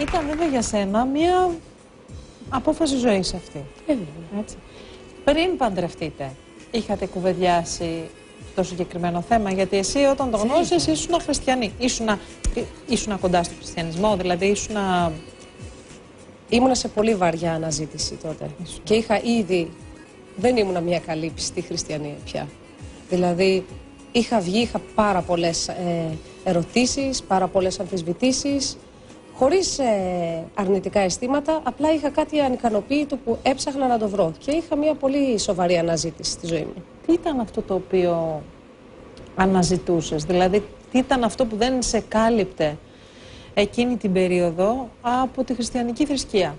ήταν βέβαια για σένα μια απόφαση ζωής αυτή. Έτσι. Πριν παντρευτείτε, είχατε κουβεντιάσει το συγκεκριμένο θέμα? Γιατί εσύ όταν το γνώρισες ήσουν χριστιανή. Ήσουν κοντά στο χριστιανισμό, δηλαδή Ήμουνα σε πολύ βαριά αναζήτηση τότε. Και είχα ήδη. Δεν ήμουνα μια καλή πιστή χριστιανή πια. Δηλαδή, είχα βγει, είχα πάρα πολλές ερωτήσεις, πάρα πολλές αμφισβητήσεις, χωρίς αρνητικά αισθήματα, απλά είχα κάτι ανικανοποίητο που έψαχνα να το βρω. Και είχα μια πολύ σοβαρή αναζήτηση στη ζωή μου. Τι ήταν αυτό το οποίο αναζητούσες? Δηλαδή, τι ήταν αυτό που δεν σε κάλυπτε εκείνη την περίοδο από τη χριστιανική θρησκεία?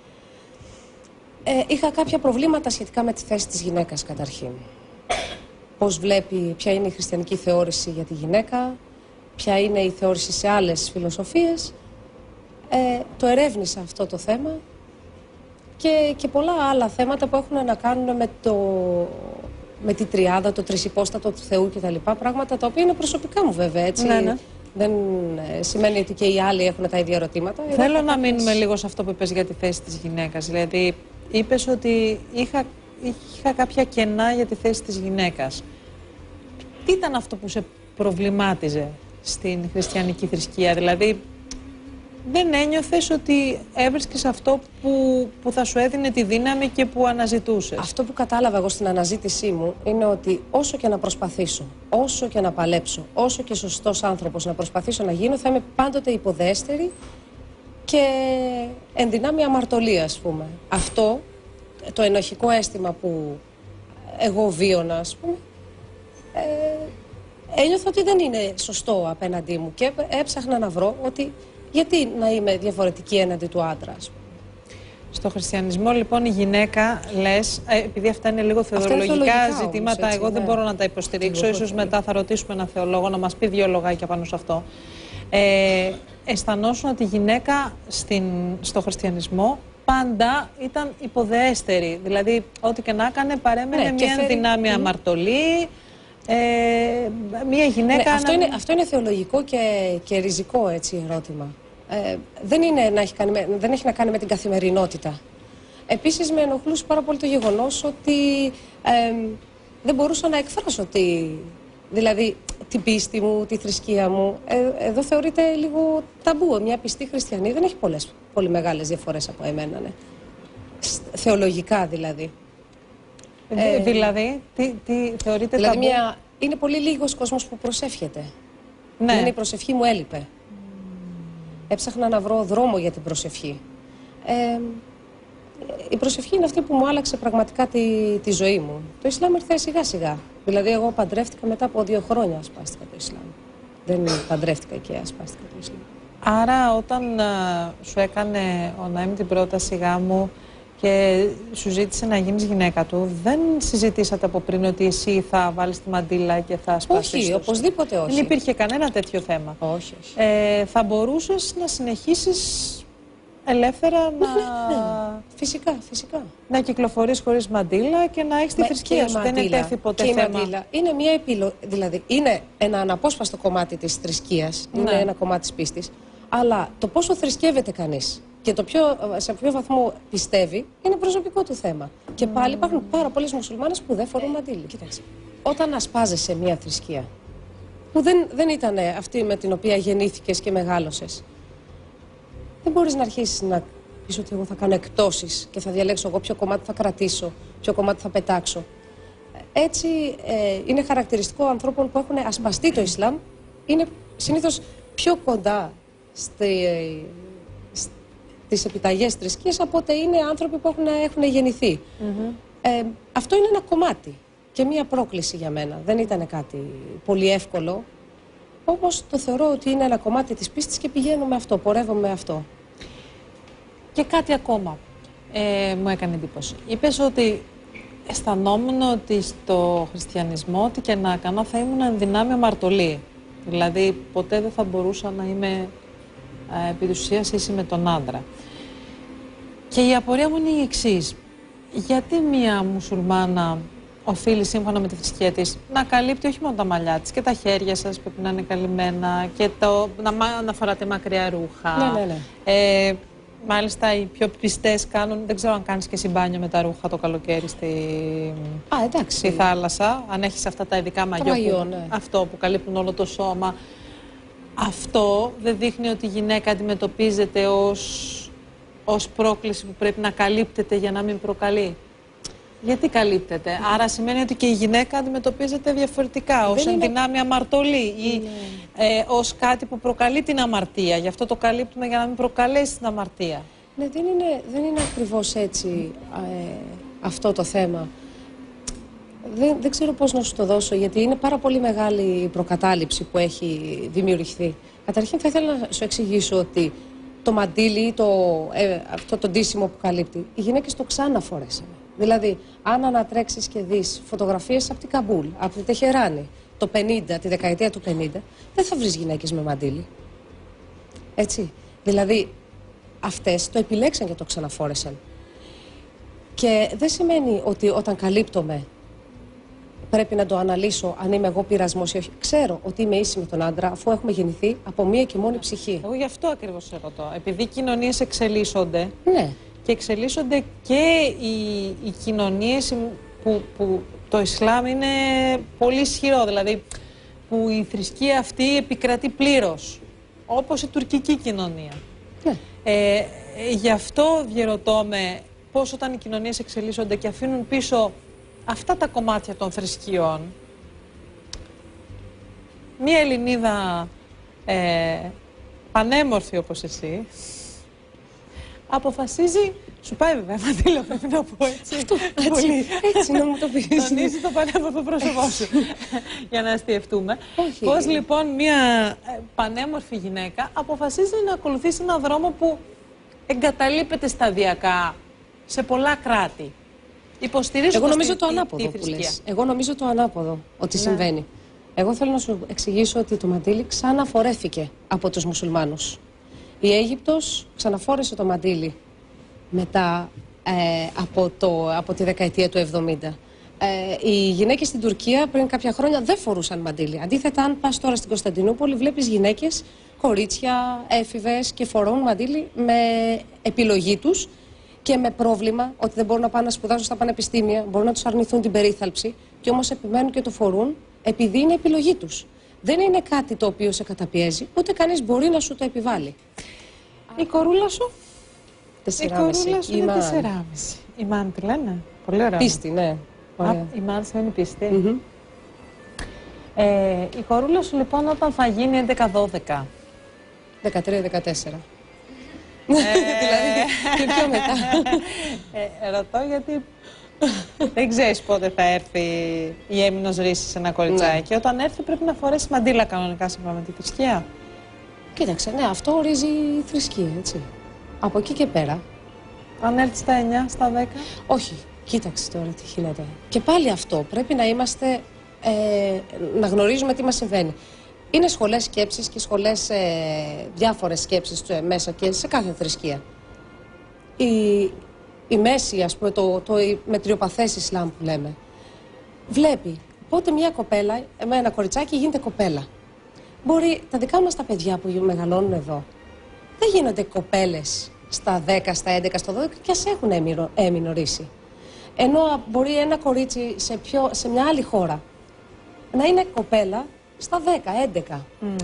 Είχα κάποια προβλήματα σχετικά με τη θέση της γυναίκας καταρχήν. Πώς βλέπει, ποια είναι η χριστιανική θεώρηση για τη γυναίκα, ποια είναι η θεώρηση σε άλλες φιλοσοφίες. Το ερεύνησα αυτό το θέμα και πολλά άλλα θέματα που έχουν να κάνουν με τη τριάδα, το τρισυπόστατο του Θεού κτλ. Πράγματα τα οποία είναι προσωπικά μου βέβαια, έτσι. Ναι. Δεν σημαίνει ότι και οι άλλοι έχουν τα ίδια ερωτήματα. Θέλω να μείνουμε λίγο σε αυτό που είπες για τη θέση της γυναίκας. Δηλαδή, είπες ότι είχα κάποια κενά για τη θέση της γυναίκας. Τι ήταν αυτό που σε προβλημάτιζε στην χριστιανική θρησκεία? Δηλαδή, δεν ένιωθες ότι έβρισκες αυτό που θα σου έδινε τη δύναμη και που αναζητούσες? Αυτό που κατάλαβα εγώ στην αναζήτησή μου είναι ότι όσο και να προσπαθήσω, όσο και να παλέψω, όσο και σωστός άνθρωπος να προσπαθήσω να γίνω, θα είμαι πάντοτε υποδέστερη και εν δυνάμει αμαρτωλία, ας πούμε. Αυτό το ενοχικό αίσθημα που εγώ βίωνα, ας πούμε, ένιωθα ότι δεν είναι σωστό απέναντί μου και έψαχνα να βρω ότι γιατί να είμαι διαφορετική έναντι του άντρα, ας πούμε. Στο χριστιανισμό λοιπόν η γυναίκα, λες, επειδή αυτά είναι λίγο θεολογικά ζητήματα, όμως, έτσι, εγώ δεν μπορώ να τα υποστηρίξω, ίσως μετά θα ρωτήσουμε έναν θεολόγο να μας πει δύο λογάκια πάνω σε αυτό. Αισθανόσουν ότι η γυναίκα στο χριστιανισμό πάντα ήταν υποδέστερη, δηλαδή ό,τι και να έκανε παρέμενε μια ενδυνάμει αμαρτωλή, μια γυναίκα... Αυτό είναι θεολογικό και ριζικό, έτσι, ερώτημα. Δεν έχει να κάνει με την καθημερινότητα. Επίσης με ενοχλούσε πάρα πολύ το γεγονός ότι δεν μπορούσα να εκφράσω δηλαδή την πίστη μου, τη θρησκεία μου. Εδώ θεωρείται λίγο ταμπού. Μια πιστή χριστιανή δεν έχει πολύ μεγάλες διαφορές από εμένα. Ναι. Θεολογικά δηλαδή. Δηλαδή, τι θεωρείται ταμπού? Είναι πολύ λίγος κόσμος που προσεύχεται. Ναι. Η προσευχή μου έλειπε. Έψαχνα να βρω δρόμο για την προσευχή. Η προσευχή είναι αυτή που μου άλλαξε πραγματικά τη ζωή μου. Το Ισλάμ ήρθε σιγά σιγά. Δηλαδή εγώ παντρεύτηκα μετά από 2 χρόνια, ασπάστηκα το Ισλάμ. Δεν παντρεύτηκα και ασπάστηκα το Ισλάμ. Άρα όταν σου έκανε ο Ναήμ την πρόταση γάμου και σου ζήτησε να γίνεις γυναίκα του, δεν συζητήσατε από πριν ότι εσύ θα βάλεις τη μαντήλα και θα σπάσεις? Όχι, οπωσδήποτε όχι. Δεν υπήρχε κανένα τέτοιο θέμα? Όχι. Θα μπορούσες να συνεχίσεις ελεύθερα να... Φυσικά. Να κυκλοφορείς χωρίς μαντήλα και να έχεις τη θρησκεία σου. Δεν είναι τέθη ποτέ θέμα. Η μαντήλα είναι μια επιλογή, δηλαδή είναι ένα αναπόσπαστο κομμάτι της θρησκείας, είναι ένα κομμάτι της πίστης, αλλά το πόσο θρησκεύεται κανείς και σε ποιο βαθμό πιστεύει είναι προσωπικό του θέμα. Και πάλι υπάρχουν πάρα πολλές μουσουλμάνες που δεν φορούν μαντήλι. Κοίταξε. Όταν ασπάζεσαι μια θρησκεία που δεν ήταν αυτή με την οποία γεννήθηκες και μεγάλωσες, δεν μπορείς να αρχίσεις να πεις ότι εγώ θα κάνω εκπτώσεις και θα διαλέξω εγώ ποιο κομμάτι θα κρατήσω, ποιο κομμάτι θα πετάξω. Έτσι είναι χαρακτηριστικό ανθρώπων που έχουν ασπαστεί το Ισλάμ, είναι συνήθως πιο κοντά στις επιταγές θρησκείας από ότι είναι άνθρωποι που έχουν γεννηθεί. Αυτό είναι ένα κομμάτι και μία πρόκληση για μένα. Δεν ήταν κάτι πολύ εύκολο, όμως το θεωρώ ότι είναι ένα κομμάτι της πίστης και πηγαίνω με αυτό, πορεύομαι με αυτό. Και κάτι ακόμα μου έκανε εντύπωση. Είπες ότι αισθανόμουν ότι στο χριστιανισμό, ό,τι και να κάνω, θα ήμουν εν δυνάμει αμαρτωλή. Δηλαδή, ποτέ δεν θα μπορούσα να είμαι επί της ουσίας ίση με τον άντρα. Και η απορία μου είναι η εξής. Γιατί μία μουσουλμάνα οφείλει σύμφωνα με τη θρησκεία της να καλύπτει όχι μόνο τα μαλλιά της και τα χέρια σας πρέπει να είναι καλυμμένα και να φοράτε μακριά ρούχα. Ναι, ναι, ναι. Μάλιστα οι πιο πιστές κάνουν, δεν ξέρω αν κάνεις και εσύ μπάνιο με τα ρούχα το καλοκαίρι στη θάλασσα, αν έχεις αυτά τα ειδικά μαγιό ναι. Αυτό που καλύπτουν όλο το σώμα. Αυτό δεν δείχνει ότι η γυναίκα αντιμετωπίζεται ως πρόκληση που πρέπει να καλύπτεται για να μην προκαλεί? Γιατί καλύπτεται? Άρα σημαίνει ότι και η γυναίκα αντιμετωπίζεται διαφορετικά, ως ενδυνάμει αμαρτωλή ή ως κάτι που προκαλεί την αμαρτία. Γι' αυτό το καλύπτουμε για να μην προκαλέσει την αμαρτία. Ναι, δεν είναι ακριβώς έτσι αυτό το θέμα. Δεν ξέρω πώς να σου το δώσω, γιατί είναι πάρα πολύ μεγάλη η προκατάληψη που έχει δημιουργηθεί. Καταρχήν θα ήθελα να σου εξηγήσω ότι το μαντίλι, αυτό το ντύσιμο που καλύπτει, οι γυναίκες το ξαναφορέσανε. Δηλαδή, αν ανατρέξεις και δεις φωτογραφίες από την Καμπούλ, από τη Τεχεράνη, τη δεκαετία του 50, δεν θα βρεις γυναίκες με μαντίλι. Έτσι. Δηλαδή, αυτές το επιλέξαν και το ξαναφόρεσαν. Και δεν σημαίνει ότι όταν καλύπτομαι πρέπει να το αναλύσω αν είμαι εγώ πειρασμός ή όχι. Ξέρω ότι είμαι ίση με τον άντρα, αφού έχουμε γεννηθεί από μία και μόνη ψυχή. Εγώ γι' αυτό ακριβώς σε ρωτώ. Επειδή οι κοινωνίες εξελίσσονται. Ναι. Και εξελίσσονται και οι κοινωνίες που το Ισλάμ είναι πολύ ισχυρό, δηλαδή που η θρησκεία αυτή επικρατεί πλήρως, όπως η τουρκική κοινωνία. Ναι. Γι' αυτό διερωτώ με πώς όταν οι κοινωνίες εξελίσσονται και αφήνουν πίσω αυτά τα κομμάτια των θρησκειών, μία Ελληνίδα πανέμορφη όπως εσύ, αποφασίζει, σου πάει βέβαια μαντήλο, πρέπει να πω έτσι. Έτσι να μου το πεις. Τονίζει το πανέμορφο πρόσωπό σου, για να αστιευτούμε. Πώς λοιπόν μια πανέμορφη γυναίκα αποφασίζει να ακολουθήσει έναν δρόμο που εγκαταλείπεται σταδιακά σε πολλά κράτη. Εγώ νομίζω το ανάποδο που λες. Εγώ νομίζω το ανάποδο ότι συμβαίνει. Εγώ θέλω να σου εξηγήσω ότι το μαντήλι ξαναφορέθηκε από τους μουσουλμάνους. Η Αίγυπτος ξαναφόρεσε το μαντήλι μετά από τη δεκαετία του 70. Οι γυναίκες στην Τουρκία πριν κάποια χρόνια δεν φορούσαν μαντήλι. Αντίθετα, αν πας τώρα στην Κωνσταντινούπολη, βλέπεις γυναίκες, κορίτσια, έφηβες και φορούν μαντήλι με επιλογή τους και με πρόβλημα ότι δεν μπορούν να πάνε να σπουδάσουν στα πανεπιστήμια, μπορούν να τους αρνηθούν την περίθαλψη και όμως επιμένουν και το φορούν επειδή είναι επιλογή τους. Δεν είναι κάτι το οποίο σε καταπιέζει, ούτε κανείς μπορεί να σου το επιβάλλει. Η κορούλα σου? 4,5. Η κορούλα σου είναι 4,5. Η μάνα τη λένε. Πολύ ωραία. Πίστη, ναι. Η μάνα σημαίνει πίστη. Η κορούλα σου λοιπόν όταν θα γίνει 11-12. 13-14. Δηλαδή και πιο μετά. Ρωτώ γιατί δεν ξέρεις πότε θα έρθει η έμεινος ρίση σε ένα κοριτσάκι. Όταν έρθει πρέπει να φορέσει μαντήλα κανονικά σύμφωνα με τη θρησκεία. Κοίταξε, ναι, αυτό ορίζει η θρησκεία, έτσι. Από εκεί και πέρα. Αν έρθει στα 9, στα 10. Όχι, κοίταξε τώρα τι γίνεται. Και πάλι αυτό, πρέπει να είμαστε, να γνωρίζουμε τι μας συμβαίνει. Είναι σχολές σκέψης και σχολές, διάφορες σκέψεις μέσα και σε κάθε θρησκεία. Η μέση, ας πούμε, το μετριοπαθές Ισλάμ που λέμε, βλέπει πότε μια κοπέλα, με ένα κοριτσάκι γίνεται κοπέλα. Μπορεί τα δικά μας τα παιδιά που μεγαλώνουν εδώ, δεν γίνονται κοπέλες στα 10, στα 11, στα 12 και ας έχουν έμεινο ρίση. Ενώ μπορεί ένα κορίτσι σε μια άλλη χώρα να είναι κοπέλα στα 10, 11.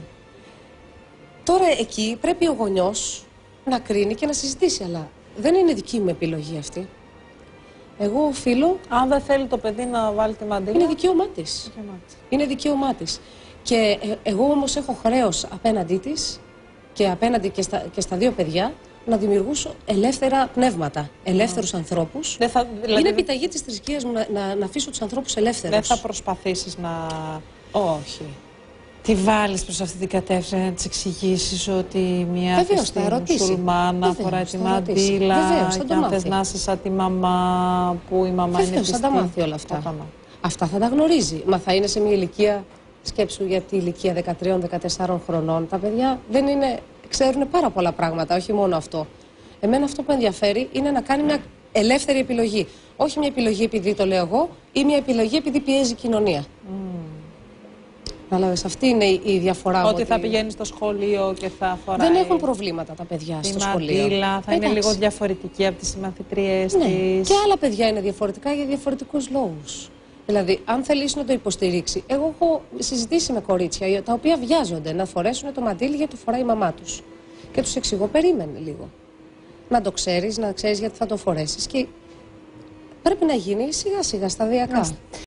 Τώρα εκεί πρέπει ο γονιός να κρίνει και να συζητήσει, αλλά δεν είναι δική μου επιλογή αυτή. Εγώ οφείλω... Αν δεν θέλει το παιδί να βάλει τη μαντήλα... Είναι δικαίωμά της. Είναι δικαίωμά της. Και εγώ όμως έχω χρέος απέναντί της και απέναντι και στα δύο παιδιά να δημιουργήσω ελεύθερα πνεύματα, ελεύθερους ανθρώπους. Δηλαδή... Είναι επιταγή της θρησκείας μου να αφήσω τους ανθρώπους ελεύθερους. Δεν θα προσπαθήσεις να... Όχι. Τη βάλεις προς αυτή την κατεύθυνση, να της εξηγήσεις ότι μια πιστή μουσουλμάνα φοράει τη μαντήλα και αν θες να είσαι σαν τη μαμά που η μαμά είναι πιστή. Θα τα μάθει όλα αυτά. Αυτά θα τα γνωρίζει. Μα θα είναι σε μια ηλικία, σκέψου για τη ηλικία 13-14 χρονών. Τα παιδιά δεν είναι, ξέρουν πάρα πολλά πράγματα, όχι μόνο αυτό. Εμένα αυτό που με ενδιαφέρει είναι να κάνει μια ελεύθερη επιλογή. Όχι μια επιλογή επειδή το λέω εγώ ή μια επιλογή επειδή πιέζει η κοινωνία. Αλλά αυτή είναι η διαφορά. Ότι θα πηγαίνει στο σχολείο και θα φοράει. Δεν έχουν προβλήματα τα παιδιά στο σχολείο. Μαντήλα, θα είναι λίγο διαφορετική από τις συμμαθητριές της. Και άλλα παιδιά είναι διαφορετικά για διαφορετικούς λόγους. Δηλαδή, αν θελήσει να το υποστηρίξει, εγώ έχω συζητήσει με κορίτσια τα οποία βιάζονται να φορέσουν το μαντίλι γιατί το φοράει η μαμά τους. Και τους εξηγώ, περίμενε λίγο. Να το ξέρεις, να ξέρεις γιατί θα το φορέσεις. Και πρέπει να γίνει σιγά σιγά, σταδιακά.